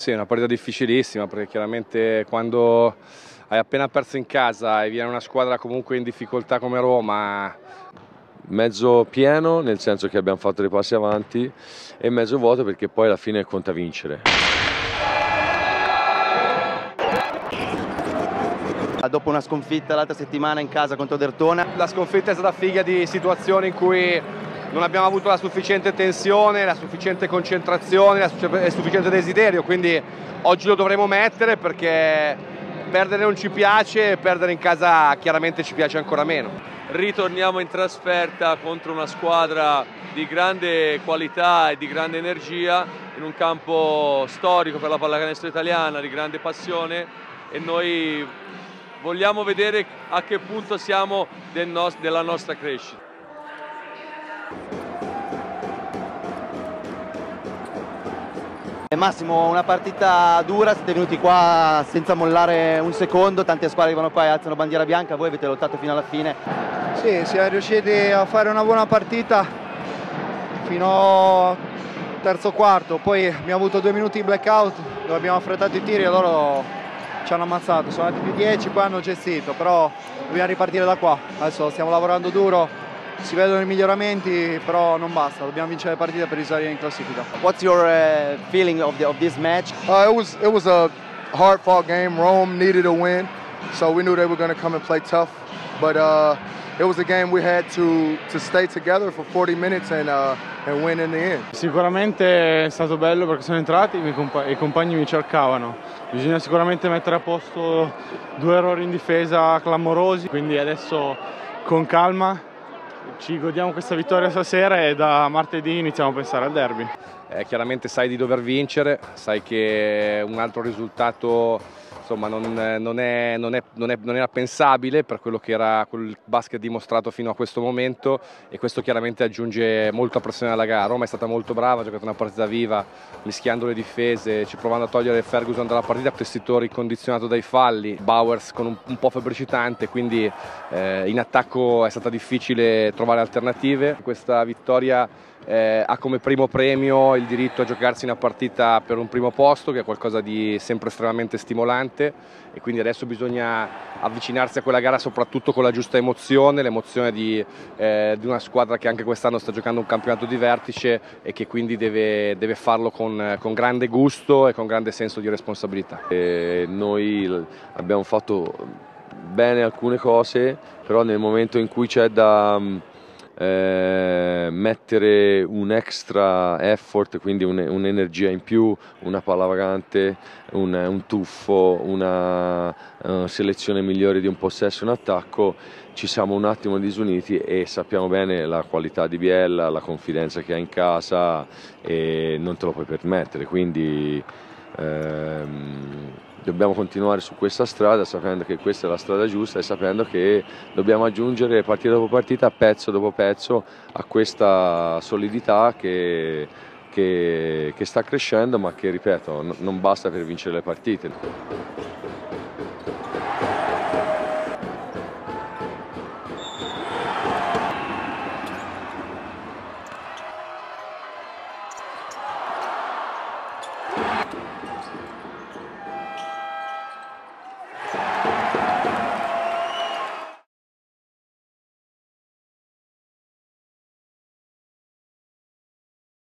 Sì, è una partita difficilissima perché chiaramente quando hai appena perso in casa e viene una squadra comunque in difficoltà come Roma. Mezzo pieno, nel senso che abbiamo fatto dei passi avanti, e mezzo vuoto perché poi alla fine conta vincere. Dopo una sconfitta l'altra settimana in casa contro Derthona. La sconfitta è stata figlia di situazioni in cui non abbiamo avuto la sufficiente tensione, la sufficiente concentrazione, il sufficiente desiderio, quindi oggi lo dovremo mettere perché perdere non ci piace e perdere in casa chiaramente ci piace ancora meno. Ritorniamo in trasferta contro una squadra di grande qualità e di grande energia, in un campo storico per la pallacanestro italiana, di grande passione, e noi vogliamo vedere a che punto siamo della nostra crescita. Massimo, una partita dura, siete venuti qua senza mollare un secondo, tante squadre arrivano qua e alzano bandiera bianca, voi avete lottato fino alla fine. Sì, siamo riusciti a fare una buona partita fino al terzo quarto, poi abbiamo avuto 2 minuti di blackout dove abbiamo affrettato i tiri e loro ci hanno ammazzato, sono andati più 10, poi hanno gestito, però dobbiamo ripartire da qua, adesso stiamo lavorando duro. Si vedono i miglioramenti, però non basta, dobbiamo vincere le partite per risalire in classifica. What's your feeling of this match? It was a hard-fought game. Rome needed a win, so we knew they were going to come and play tough. But it was a game we had to stay together for 40 minutes and win in the end. Sicuramente è stato bello perché sono entrati e i compagni mi cercavano. Bisogna sicuramente mettere a posto 2 errori in difesa clamorosi, quindi adesso con calma ci godiamo questa vittoria stasera e da martedì iniziamo a pensare al derby. Chiaramente sai di dover vincere, sai che un altro risultato insomma, non era pensabile per quello che era quel basket dimostrato fino a questo momento, e questo chiaramente aggiunge molta pressione alla gara. Roma è stata molto brava, ha giocato una partita viva, mischiando le difese, provando a togliere Ferguson dalla partita, Tessitore condizionato dai falli, Bowers con un po' febbricitante, quindi in attacco è stata difficile trovare alternative. Questa vittoria ha come primo premio il diritto a giocarsi una partita per un primo posto, che è qualcosa di sempre estremamente stimolante, e quindi adesso bisogna avvicinarsi a quella gara soprattutto con la giusta emozione, l'emozione di una squadra che anche quest'anno sta giocando un campionato di vertice e che quindi deve farlo con grande gusto e con grande senso di responsabilità. Noi abbiamo fatto bene alcune cose, però nel momento in cui c'è da mettere un extra effort, quindi un'energia in più, una palla vagante, un tuffo, una selezione migliore di un possesso in attacco, ci siamo un attimo disuniti, e sappiamo bene la qualità di Biella, la confidenza che ha in casa, e non te lo puoi permettere, quindi dobbiamo continuare su questa strada, sapendo che questa è la strada giusta e sapendo che dobbiamo aggiungere partita dopo partita, pezzo dopo pezzo, a questa solidità che sta crescendo, ma che, ripeto, non basta per vincere le partite.